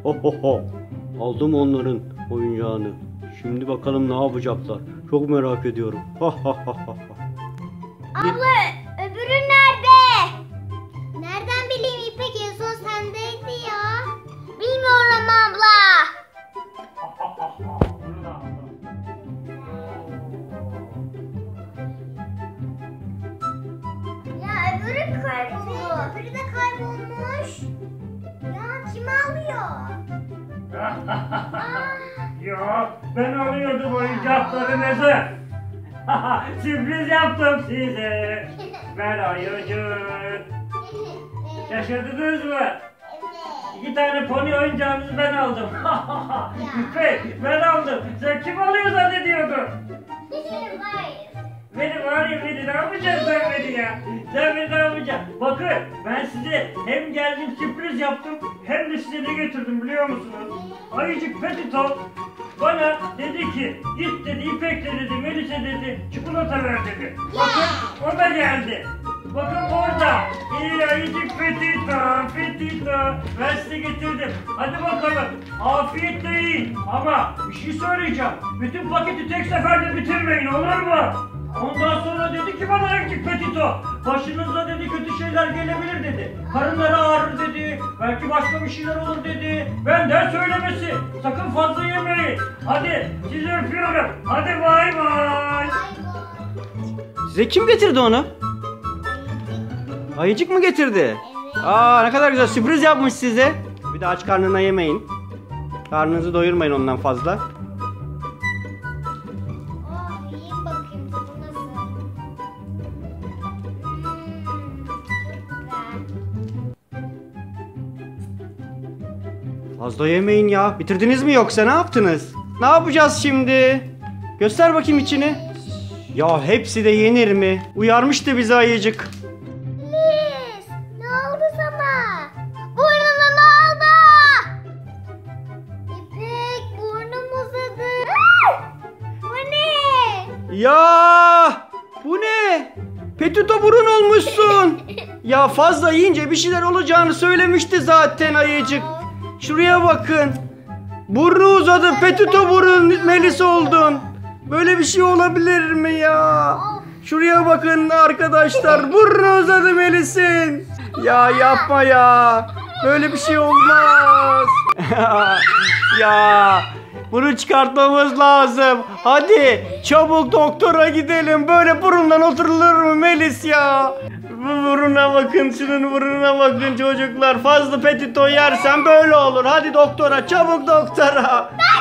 Aldım onların oyuncağını. Şimdi bakalım ne yapacaklar. Çok merak ediyorum. Abla öbürü nerede? Nereden bileyim İpek, en son sendeydi ya. Bilmiyorum abla. Ya öbürü kayboldu. Öbürü de kaybolmuş. Ya kim alıyor? Yok, ben alıyordum oyuncaklarınızı. Sürpriz yaptım size. Ben ayıcık. Şaşırdınız mı? Evet. 2 tane pony oyuncağınızı ben aldım. İpek, ben aldım. Sen kim alıyor zannediyordun? Beni ne yapacaksın sen beni ya? Sen beni ne yapacaksın? Bakın, ben size hem geldim sürpriz yaptım, hem de size ne getirdim biliyor musunuz? Ayıcık Petito bana dedi ki, git dedi, İpek de dedi, Melis'e dedi, çikolata ver dedi. Bakın, o da geldi. Bakın orada. İyi ayıcık Petito. Ben size getirdim. Hadi bakalım. Afiyetle yiyin. Ama bir şey söyleyeceğim. Bütün paketi tek seferde bitirmeyin, olur mu? Ondan sonra dedi ki bana ayıcık Petito, başınıza dedi kötü şeyler gelebilir dedi. Karınları ağrır dedi. Belki başka bir şeyler olur dedi. Benden söylemesi. Sakın fazla yemeyin. Hadi sizi öpüyorum. Hadi bay bay. Size kim getirdi onu? Ayıcık mı getirdi? Evet. Aa, ne kadar güzel sürpriz yapmış size. Bir de aç karnına yemeyin. Karnınızı doyurmayın ondan fazla. Yiyeyim bakayım tadı nasıl. Fazla yemeyin ya. Bitirdiniz mi yoksa ne yaptınız? Ne yapacağız şimdi? Göster bakayım içini. Ya hepsi de yenir mi? Uyarmıştı bizi ayıcık. Liz, ne oldu sana? Burnuna ne oldu? İpek, burnum uzadı. Bu ne? Ya bu ne? Petito burun olmuşsun. Ya fazla yiyince bir şeyler olacağını söylemişti zaten ayıcık. Şuraya bakın. Burnu uzadı, Petito burun, Melis oldun. Böyle bir şey olabilir mi ya? Şuraya bakın arkadaşlar. Burnu uzadı Melis'in. Ya yapma ya. Böyle bir şey olmaz. Ya bunu çıkartmamız lazım. Hadi çabuk doktora gidelim. Böyle burundan oturulur mu Melis ya? Bu buruna bakın, şunun burnuna bakın çocuklar. Fazla Petito yersen böyle olur. Hadi doktora, çabuk doktora.